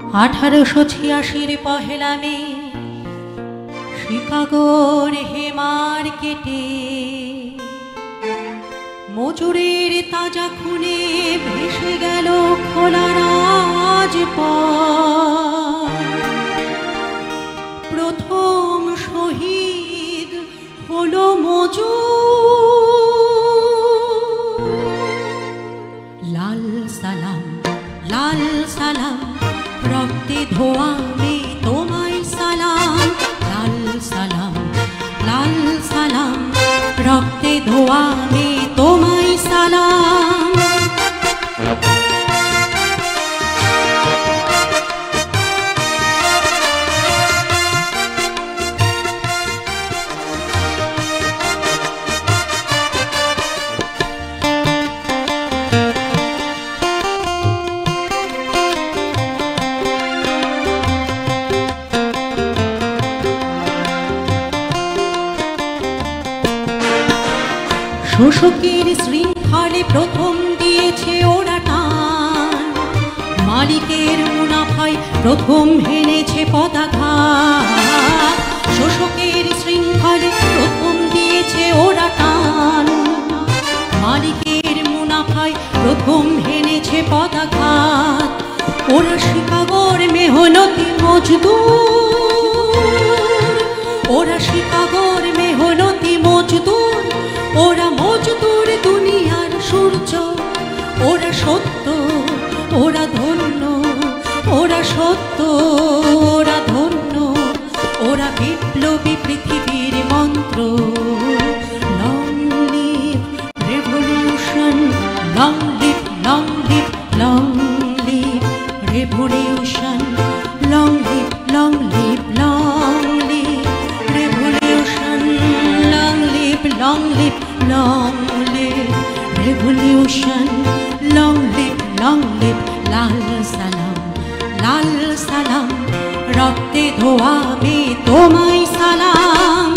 1886 পহেলা মে শিকাগোর হেমার্কেটে মজুরের তাজা খুনে ভেসে গেল খোলা রাজপথ। প্রথম শহীদ হলো মজুর। লাল সালাম লাল সালাম, রক্তে ধোয়া মে তোমায় সালাম। লাল সালাম লাল সালাম, রক্তে ধোয়া মে তোমায় সালাম। শোষকের শৃঙ্খলে প্রথম দিয়েছে ওরা টান, মালিকের মুনাফায় প্রথম হেনেছে পতাকা। শোষকের শৃঙ্খলে প্রথম দিয়েছে ওরা টান, মালিকের মুনাফায় প্রথম হেনেছে পতাকা। ওরা শিকাগোর মেহনতি মজদুর, ওরা শিকাগোর মেহনতি মজদুর। ওরা মজদুর দুনিয়ার সূর্য, ওরা সত্য ওরা ধন্য, ওরা সত্য ওরা ধন্য। ওরা বিপ্লবী পৃথিবীর মন্ত্র। Long live revolution, long live long live long live revolution, long live long live long live revolution, long live long live revolution, long live লাল সালাম লাল সালাম, রক্তে ধোয়া মে তোমায় সালাম।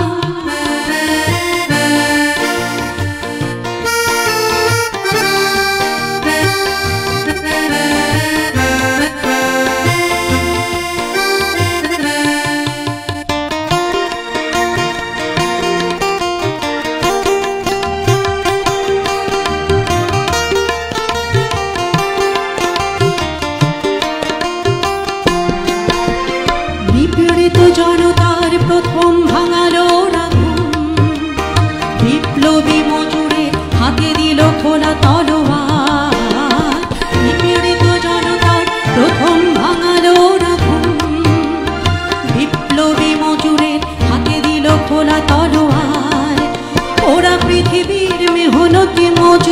জনতার প্রথম ভাঙালো রাঘুম, বিপ্লবী মজুরে হাতে দিল খোলা তলোয়ার। নিপীড়িত জনতার প্রথম ভাঙালো রাঘুম, বিপ্লবী মজুরে হাতে দিল খোলা তলোয়ার। ওরা পৃথিবীর মেহনতি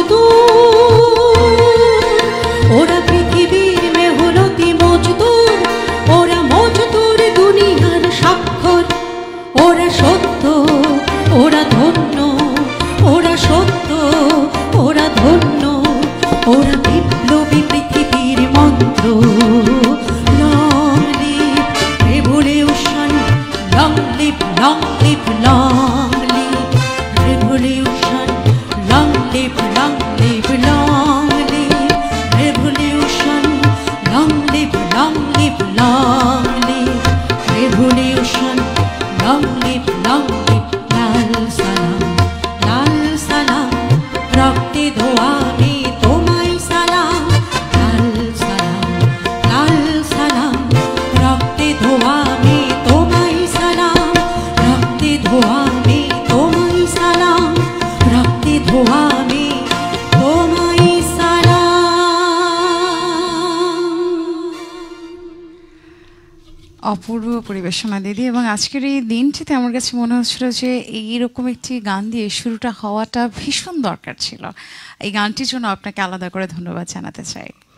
মজদুর, ওরা পৃথিবীর মেহনতি মজদুর। ওরা মজদুর দুনিয়ার স্বাক্ষর, ওরা সত্য ওরা ধন্য, ওরা সত্য ওরা ধন্য। ওরা বিপ্লবী পৃথিবীর মন্ত্র। Long live revolution, long live long live long live revolution, long live long live long live revolution, long live long live long live revolution, long live লাল সালাম লাল সালাম, রক্তে ধোয়া মে তোমায় সালাম। লাল সালাম লাল সালাম, রক্তে ধোয়া মে তোমায় সালাম। রক্তে ধোয়া মে তোমায় সালাম, রক্তে ধোয়া মে তোমায় সালাম। অপূর্ব পরিবেশনা দিদি। এবং আজকের এই দিনটিতে আমার কাছে মনে হচ্ছিল যে এইরকম একটি গান দিয়ে শুরুটা হওয়াটা ভীষণ দরকার ছিল। এই গানটির জন্য আপনাকে আলাদা করে ধন্যবাদ জানাতে চাই।